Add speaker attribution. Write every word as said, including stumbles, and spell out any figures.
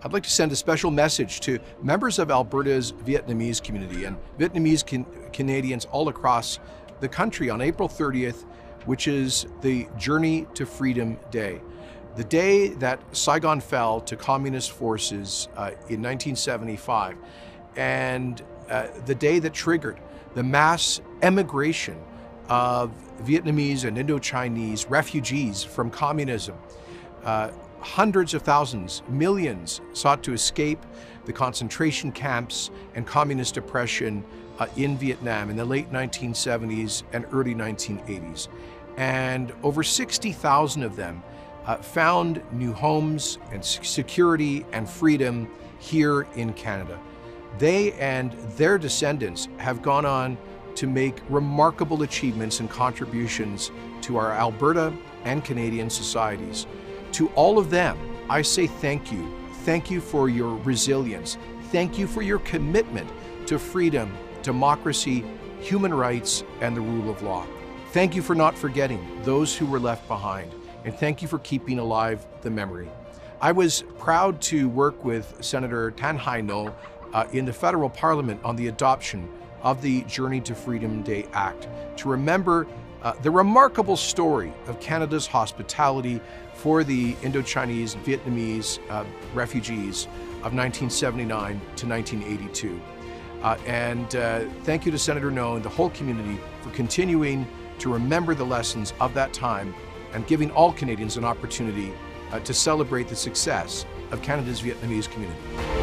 Speaker 1: I'd like to send a special message to members of Alberta's Vietnamese community and Vietnamese can Canadians all across the country on April thirtieth, which is the Journey to Freedom Day. The day that Saigon fell to communist forces uh, in nineteen seventy-five, and uh, the day that triggered the mass emigration of Vietnamese and Indo-Chinese refugees from communism. Uh, Hundreds of thousands, millions sought to escape the concentration camps and communist oppression uh, in Vietnam in the late nineteen seventies and early nineteen eighties. And over sixty thousand of them uh, found new homes and security and freedom here in Canada. They and their descendants have gone on to make remarkable achievements and contributions to our Alberta and Canadian societies. To all of them, I say thank you. Thank you for your resilience. Thank you for your commitment to freedom, democracy, human rights, and the rule of law. Thank you for not forgetting those who were left behind, and thank you for keeping alive the memory. I was proud to work with Senator Tan Hai No uh, in the federal parliament on the adoption of the Journey to Freedom Day Act to remember Uh, the remarkable story of Canada's hospitality for the Indo-Chinese and Vietnamese uh, refugees of nineteen seventy-nine to nineteen eighty-two. Uh, and uh, thank you to Senator No and the whole community for continuing to remember the lessons of that time and giving all Canadians an opportunity uh, to celebrate the success of Canada's Vietnamese community.